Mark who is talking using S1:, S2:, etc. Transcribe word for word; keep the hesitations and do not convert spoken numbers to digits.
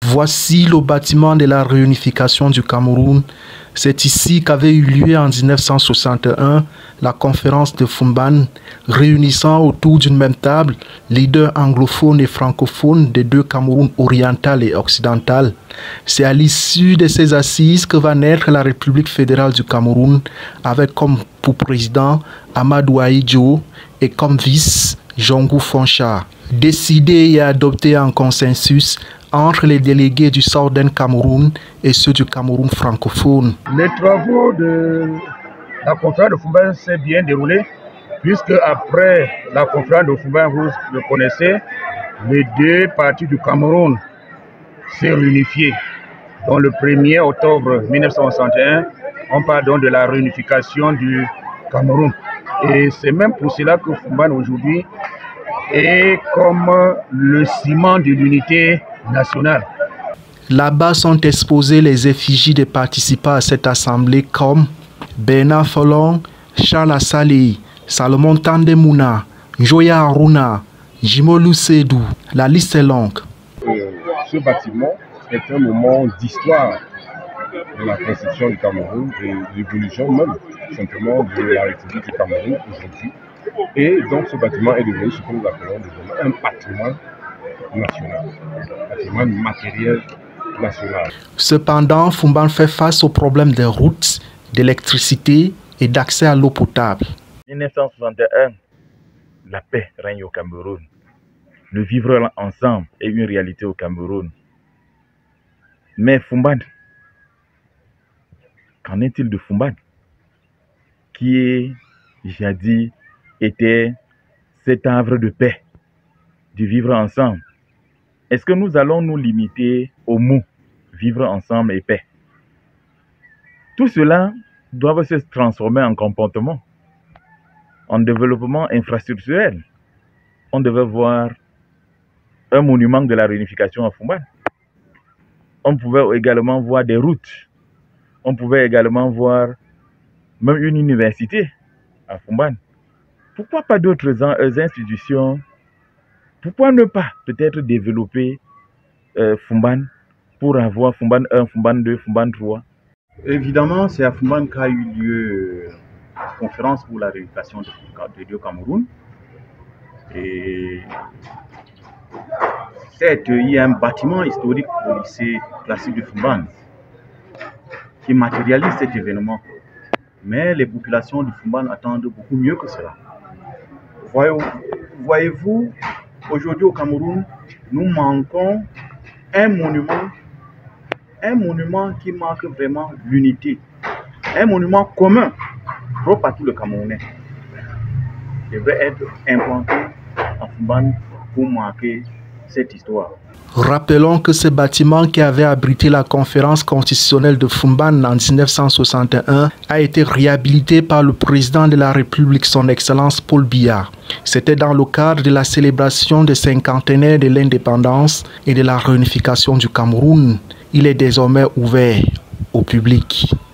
S1: Voici le bâtiment de la réunification du Cameroun. C'est ici qu'avait eu lieu en mille neuf cent soixante et un la conférence de Fumban, réunissant autour d'une même table leaders anglophones et francophones des deux Camerouns oriental et occidental. C'est à l'issue de ces assises que va naître la République fédérale du Cameroun, avec comme pour président Amadou Ahidjo et comme vice Jongou Fonchar. Décidé et adopté en consensus entre les délégués du Southern Cameroun et ceux du Cameroun francophone.
S2: Les travaux de la conférence de Fumban s'est bien déroulé, puisque après la conférence de Fumban, vous le connaissez, les deux parties du Cameroun s'est réunifié. Dans le premier octobre mille neuf cent soixante et un, on parle donc de la réunification du Cameroun. Et c'est même pour cela que Fumban aujourd'hui est comme le ciment de l'unité nationale.
S1: Là-bas sont exposées les effigies des participants à cette assemblée comme Bernard Folong, Charles Assali, Salomon Tandemouna, Joya Aruna, Jimolou Sedou. La liste est longue.
S3: Euh, ce bâtiment est un moment d'histoire de la constitution du Cameroun et l'évolution même simplement de la République du Cameroun aujourd'hui. Et donc ce bâtiment est devenu ce que nous appelons un patrimoine national, un patrimoine matériel national.
S1: Cependant, Fumban fait face aux problèmes des routes, d'électricité et d'accès à l'eau potable.
S4: mille neuf cent soixante et un, la paix règne au Cameroun. Le vivre ensemble est une réalité au Cameroun. Mais Fumban, qu'en est-il de Fumban, qui est, jadis, était cet havre de paix, du vivre ensemble? Est-ce que nous allons nous limiter au mot vivre ensemble et paix? Tout cela doit se transformer en comportement, en développement infrastructurel. On devait voir un monument de la réunification à Fumban. On pouvait également voir des routes. On pouvait également voir même une université à Fumban. Pourquoi pas d'autres institutions? Pourquoi ne pas peut-être développer euh, Fumban pour avoir Fumban un, Fumban deux, Fumban trois?
S5: Évidemment, c'est à Fumban qu'a eu lieu la conférence pour la réunification de deux Cameroun. Et certes, il y a un bâtiment historique au lycée classique de Fumban qui matérialise cet événement. Mais les populations de Fumban attendent beaucoup mieux que cela. Voyez-vous, aujourd'hui au Cameroun, nous manquons un monument, un monument qui marque vraiment l'unité, un monument commun, propre à tout le Camerounais. Il devrait être implanté à Fumban pour marquer cette histoire.
S1: Rappelons que ce bâtiment qui avait abrité la conférence constitutionnelle de Fumban en mille neuf cent soixante et un a été réhabilité par le président de la République, son Excellence Paul Biya. C'était dans le cadre de la célébration des cinquantenaires de l'indépendance et de la réunification du Cameroun. Il est désormais ouvert au public.